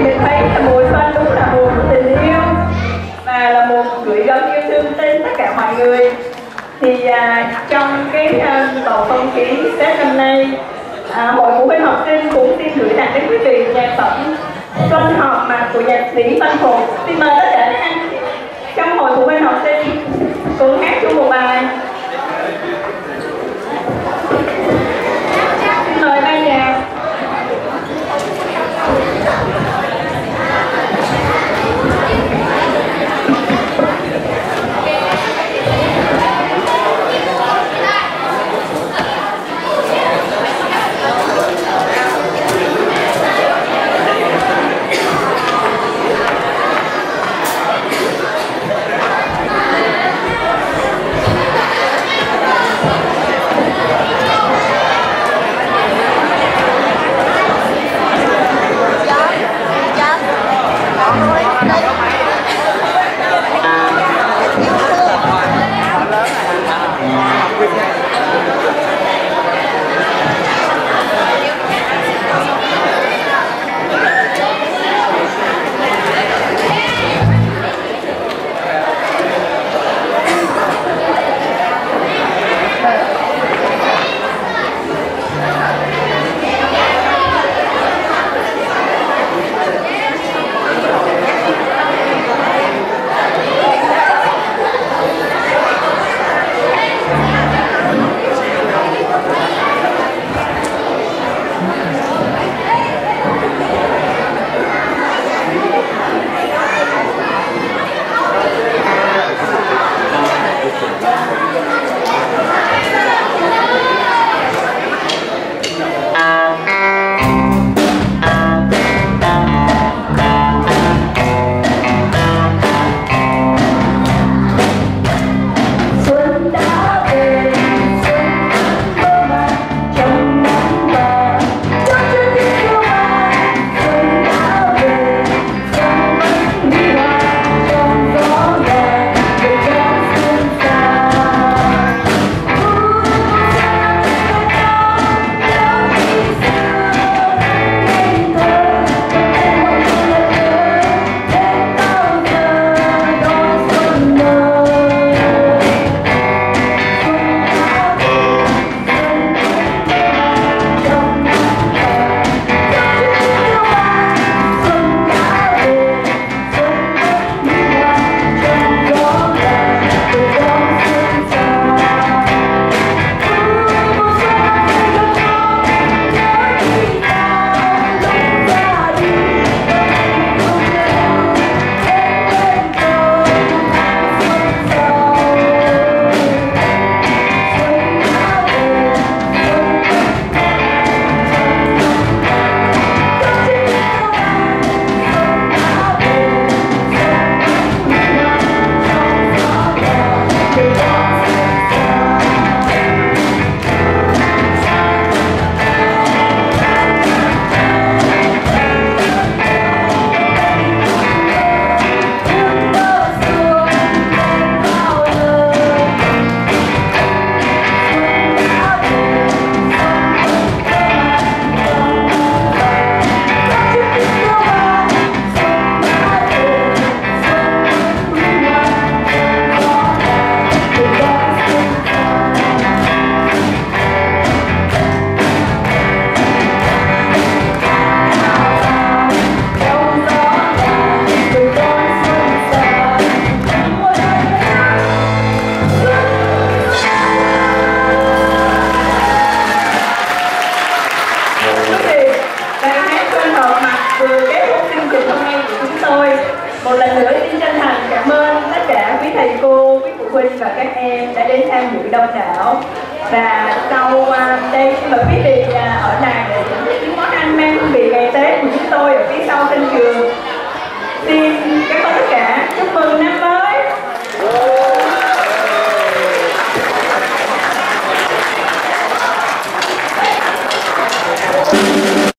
mình thấy là mùa xuân đúng là mùa của tình yêu và là mùa gửi gắm yêu thương đến tất cả mọi người. Thì trong cái bầu không khí Tết năm nay, Hội Phụ huynh học sinh cũng xin gửi tặng đến quý vị nhạc phẩm Xuân họp mặt của nhạc sĩ Văn Phục. Xin mời tất cả các anh trong Hội Phụ huynh học sinh cùng hát chung một bài. Xin mời ban nhạc. Một lần nữa xin chân thành cảm ơn tất cả quý thầy cô, quý phụ huynh và các em đã đến tham dự đông đảo. Và sau đây xin mời quý vị ở đài để thưởng thức những món ăn mang hương vị ngày Tết của chúng tôi ở phía sau sân trường. Xin cảm ơn tất cả, chúc mừng năm